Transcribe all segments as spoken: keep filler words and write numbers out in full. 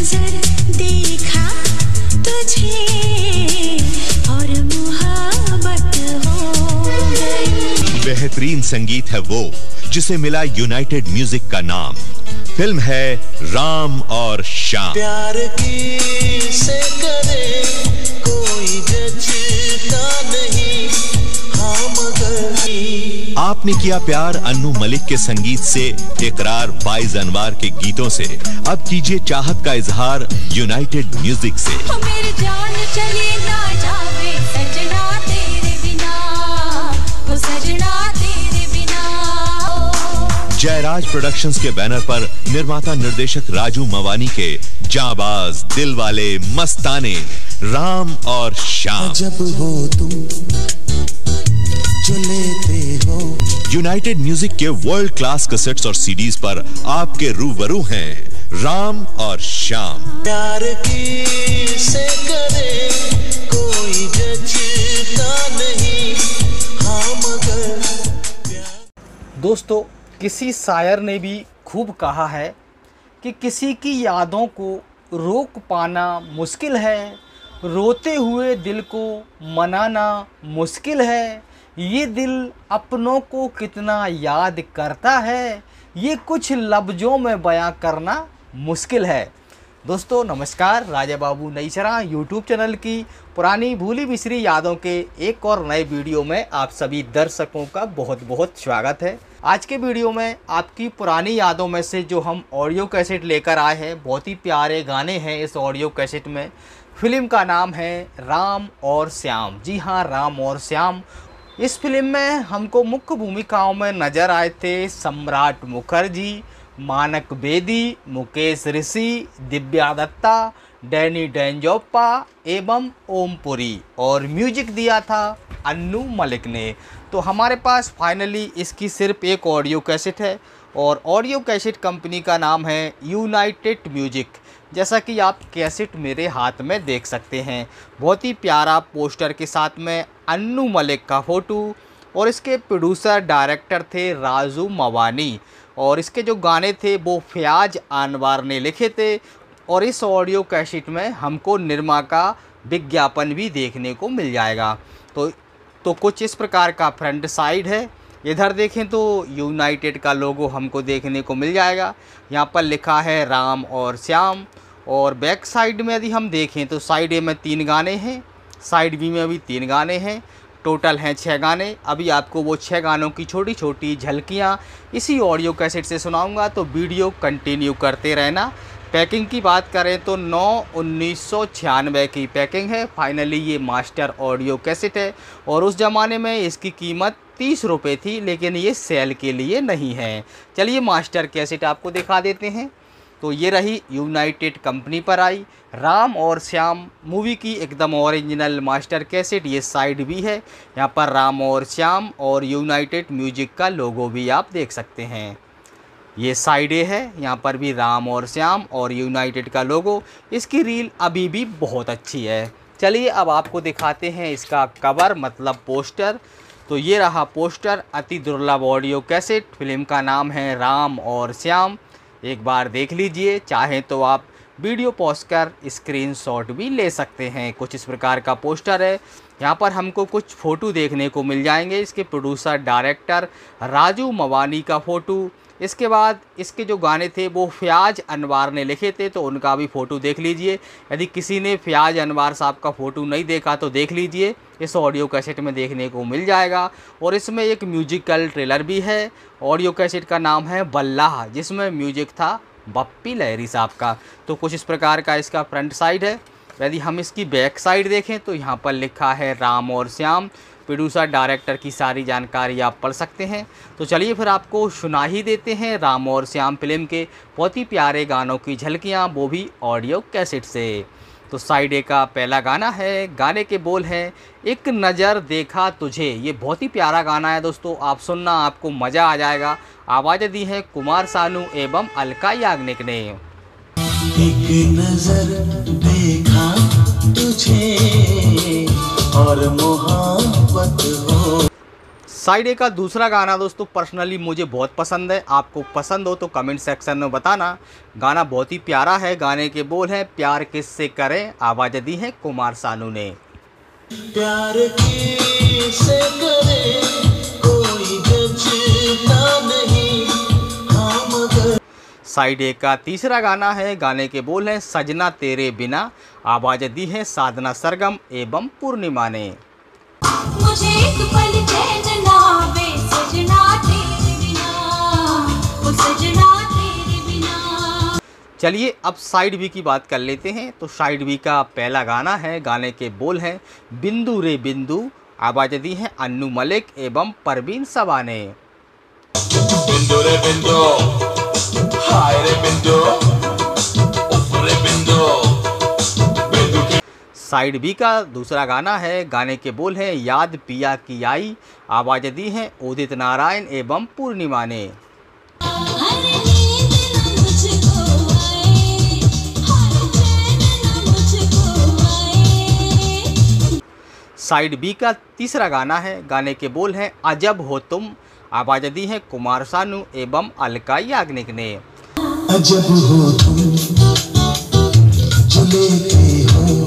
नजर देखा तुझे और मोहब्बत हो गई। बेहतरीन संगीत है वो जिसे मिला यूनाइटेड म्यूजिक का नाम। फिल्म है राम और श्याम। प्यार की से करे कोई जचता नहीं, हाँ मगर आपने किया प्यार अन्नू मलिक के संगीत से, इकरार बाइज़ अनवार के गीतों से। अब कीजिए चाहत का इजहार यूनाइटेड म्यूजिक से। मेरी जान चली ना जावे सजना तेरे बिना, ओ सजना तेरे बिना। जयराज प्रोडक्शंस के बैनर पर निर्माता निर्देशक राजू मवानी के जाबाज दिलवाले मस्ताने राम और श्याम। जब हो तुम जो लेते हो। यूनाइटेड म्यूजिक के वर्ल्ड क्लास कैसेट्स और सीडीज पर आपके रूबरू हैं राम और श्याम। प्यार की से करे कोई जचता नहीं, हाँ मगर। दोस्तों, किसी शायर ने भी खूब कहा है कि किसी की यादों को रोक पाना मुश्किल है, रोते हुए दिल को मनाना मुश्किल है। ये दिल अपनों को कितना याद करता है, ये कुछ लफ्ज़ों में बयां करना मुश्किल है। दोस्तों नमस्कार, राजा बाबू नईचरा यूट्यूब चैनल की पुरानी भूली बिसरी यादों के एक और नए वीडियो में आप सभी दर्शकों का बहुत बहुत स्वागत है। आज के वीडियो में आपकी पुरानी यादों में से जो हम ऑडियो कैसेट लेकर आए हैं, बहुत ही प्यारे गाने हैं इस ऑडियो कैसेट में। फिल्म का नाम है राम और श्याम। जी हाँ, राम और श्याम। इस फिल्म में हमको मुख्य भूमिकाओं में नज़र आए थे सम्राट मुखर्जी, मानक बेदी, मुकेश ऋषि, दिव्या दत्ता, डैनी डेंजोप्पा एवं ओमपुरी, और म्यूजिक दिया था अन्नू मलिक ने। तो हमारे पास फाइनली इसकी सिर्फ एक ऑडियो कैसेट है और ऑडियो कैसेट कंपनी का नाम है यूनाइटेड म्यूजिक। जैसा कि आप कैसेट मेरे हाथ में देख सकते हैं, बहुत ही प्यारा पोस्टर के साथ में अन्नू मलिक का फ़ोटो, और इसके प्रोड्यूसर डायरेक्टर थे राजू मवानी, और इसके जो गाने थे वो फयाज अनवार ने लिखे थे। और इस ऑडियो कैसेट में हमको निरमा का विज्ञापन भी देखने को मिल जाएगा। तो तो कुछ इस प्रकार का फ्रंट साइड है। इधर देखें तो यूनाइटेड का लोगो हमको देखने को मिल जाएगा। यहाँ पर लिखा है राम और श्याम। और बैक साइड में यदि हम देखें तो साइड ए में तीन गाने हैं, साइड बी में भी तीन गाने हैं, टोटल हैं छः गाने। अभी आपको वो छः गानों की छोटी छोटी झलकियाँ इसी ऑडियो कैसेट से सुनाऊंगा, तो वीडियो कंटिन्यू करते रहना। पैकिंग की बात करें तो नौ उन्नीस सौ छियानवे की पैकिंग है। फाइनली ये मास्टर ऑडियो कैसेट है और उस ज़माने में इसकी कीमत तीस रुपये थी, लेकिन ये सेल के लिए नहीं है। चलिए मास्टर कैसेट आपको दिखा देते हैं। तो ये रही यूनाइटेड कंपनी पर आई राम और श्याम मूवी की एकदम ओरिजिनल मास्टर कैसेट। ये साइड भी है, यहाँ पर राम और श्याम और यूनाइटेड म्यूजिक का लोगो भी आप देख सकते हैं। ये साइड ए है, यहाँ पर भी राम और श्याम और यूनाइटेड का लोगो। इसकी रील अभी भी बहुत अच्छी है। चलिए अब आपको दिखाते हैं इसका कवर मतलब पोस्टर। तो ये रहा पोस्टर, अति दुर्लभ ऑडियो कैसेट। फिल्म का नाम है राम और श्याम। एक बार देख लीजिए, चाहे तो आप वीडियो पॉज कर स्क्रीनशॉट भी ले सकते हैं। कुछ इस प्रकार का पोस्टर है। यहाँ पर हमको कुछ फ़ोटो देखने को मिल जाएंगे। इसके प्रोड्यूसर डायरेक्टर राजू मवानी का फ़ोटो। इसके बाद इसके जो गाने थे वो फयाज अनवार ने लिखे थे, तो उनका भी फ़ोटो देख लीजिए। यदि किसी ने फयाज अनवार साहब का फ़ोटो नहीं देखा तो देख लीजिए, इस ऑडियो कैसेट में देखने को मिल जाएगा। और इसमें एक म्यूजिकल ट्रेलर भी है। ऑडियो कैसेट का नाम है बल्लाह, जिसमें म्यूजिक था बप्पी लहरी साहब का। तो कुछ इस प्रकार का इसका फ्रंट साइड है। यदि हम इसकी बैक साइड देखें तो यहाँ पर लिखा है राम और श्याम। प्रोड्यूसर डायरेक्टर की सारी जानकारी आप पढ़ सकते हैं। तो चलिए फिर आपको सुना ही देते हैं राम और श्याम फिल्म के बहुत ही प्यारे गानों की झलकियाँ, वो भी ऑडियो कैसेट से। तो साइड ए का पहला गाना है, गाने के बोल हैं एक नज़र देखा तुझे। ये बहुत ही प्यारा गाना है दोस्तों, आप सुनना, आपको मज़ा आ जाएगा। आवाज़ें दी हैं कुमार सानू एवं अलका याग्निक ने। एक नजर देखा तुझे और मोहब्बत हो। साइड ए का दूसरा गाना दोस्तों पर्सनली मुझे बहुत पसंद है। आपको पसंद हो तो कमेंट सेक्शन में बताना। गाना बहुत ही प्यारा है। गाने के बोल हैं, प्यार किससे करें, आवाज़ दी है कुमार सानू ने। प्यार किससे करे कोई जचता नहीं, हाँ मगर। साइड ए का तीसरा गाना है। गाने के बोल हैं, सजना तेरे बिना, आवाज़ दी है साधना सरगम एवं पूर्णिमा ने। मुझे एक पल चैन ना आवे सजना तेरे बिना, ओ सजना तेरे बिना। चलिए अब साइड बी की बात कर लेते हैं। तो साइड बी का पहला गाना है। गाने के बोल हैं, बिंदु रे बिंदु, आवाज़ दी है अन्नू मलिक एवं परवीन सबा ने। बिंदु रे बिंदु, हाय रे बिंदु, उफ रे बिंदु, बिंदु की। साइड बी का दूसरा गाना है। गाने के बोल हैं, याद पिया की आई, आवाज़ दी है उदित नारायण एवं पूर्णिमा ने। हर नींद न मुझको आए, हर चैन न मुझको आए। साइड बी का तीसरा गाना है। गाने के बोल हैं, अजब हो तुम, आवाज़ दी है कुमार सानू एवं अलका याग्निक ने। अजब हो तुम जो लेते हो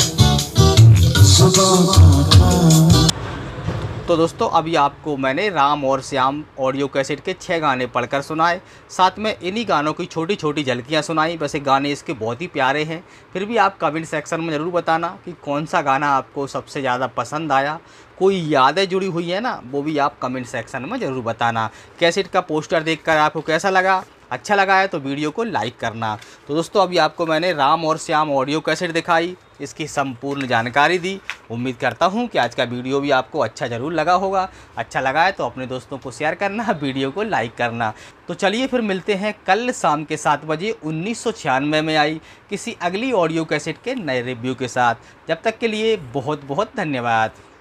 सुबह का। तो दोस्तों अभी आपको मैंने राम और श्याम ऑडियो कैसेट के छः गाने पढ़कर सुनाए, साथ में इन्हीं गानों की छोटी छोटी झलकियाँ सुनाई। वैसे गाने इसके बहुत ही प्यारे हैं, फिर भी आप कमेंट सेक्शन में ज़रूर बताना कि कौन सा गाना आपको सबसे ज़्यादा पसंद आया। कोई यादें जुड़ी हुई है ना, वो भी आप कमेंट सेक्शन में ज़रूर बताना। कैसेट का पोस्टर देखकर आपको कैसा लगा, अच्छा लगा है तो वीडियो को लाइक करना। तो दोस्तों अभी आपको मैंने राम और श्याम ऑडियो कैसेट दिखाई, इसकी संपूर्ण जानकारी दी। उम्मीद करता हूँ कि आज का वीडियो भी आपको अच्छा ज़रूर लगा होगा। अच्छा लगा है तो अपने दोस्तों को शेयर करना, वीडियो को लाइक करना। तो चलिए फिर मिलते हैं कल शाम के सात बजे उन्नीस सौ छियानवे में आई किसी अगली ऑडियो कैसेट के नए रिव्यू के साथ। जब तक के लिए बहुत बहुत धन्यवाद।